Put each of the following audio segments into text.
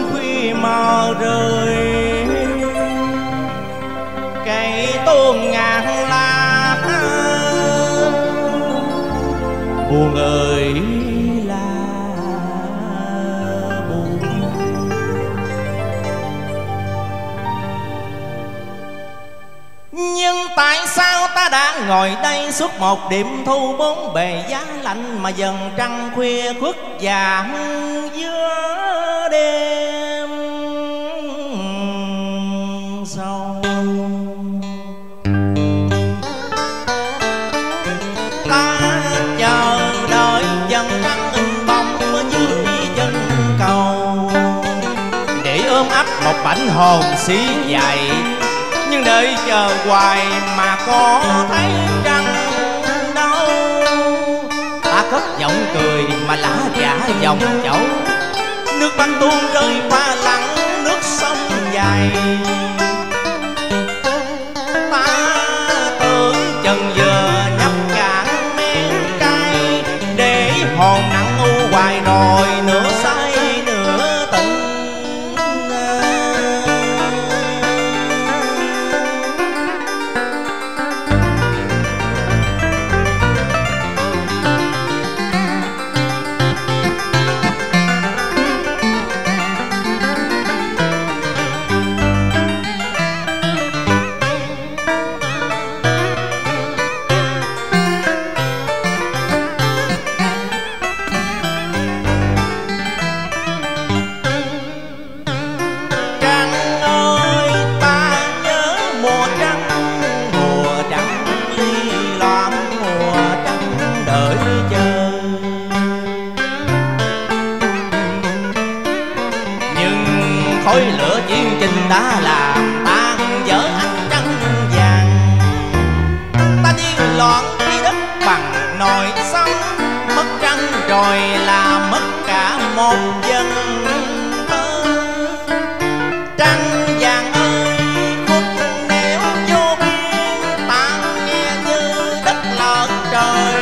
khuya mờ rơi, cây tuôn ngàn lá buồn ơi là buồn. Nhưng tại sao ta đã ngồi đây suốt một đêm thu bốn bề giá lạnh, mà dần trăng khuya khuất dạng giữa đêm sâu. Ta chờ đợi dần trăng in bóng dưới chân cầu, để ôm ấp một bảnh hồn xí dậy. Nhưng đợi chờ hoài mà có thấy trăng đâu. Ta cất giọng cười mà lá giả dòng chậu, nước mắt tuôn rơi qua lặng nước sông dài. Ta tưởng chừng vừa nhấp cạn men cay, để hồn nặng u hoài rồi nửa say nửa tỉnh. Khói lửa chiến trình đã làm tan vỡ ánh trăng vàng. Ta đi loạn dưới đất bằng nồi sông, mất trăng rồi là mất cả một dân thơ. Trăng vàng ơi khuất nẻo vô biên, ta nghe như đất lở trời.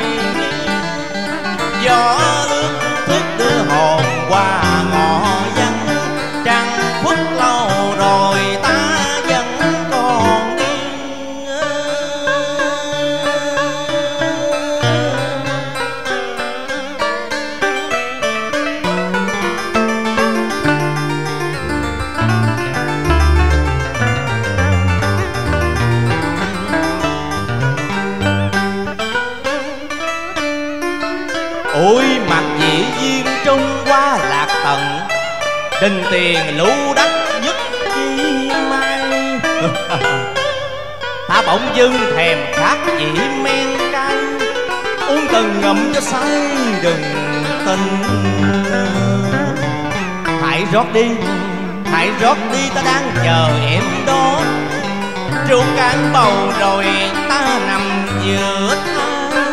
Gió lướt thước đưa hồn qua ngõ vắng, trăng khuất lâu rồi ta vẫn còn yên. Ôi mặt dị duyên trung qua lạc tận, đình tiền lũ đất nhất chi mai. Ta bỗng dưng thèm khát vị men cay, uống từng ngụm cho say đừng tình. Hãy rót đi ta đang chờ em đó. Rượu cạn bầu rồi ta nằm giữa tha,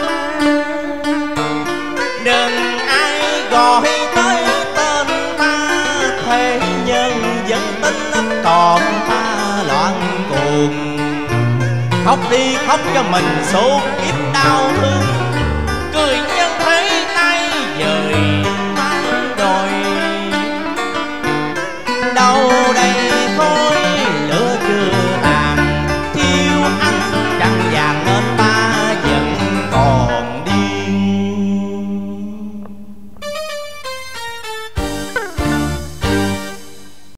đừng ai gọi tới tên ta. Thế nhân vẫn tin còn ta loạn cuồng, khóc đi khóc cho mình số kiếp đau thương. Cười nhân thế nay dời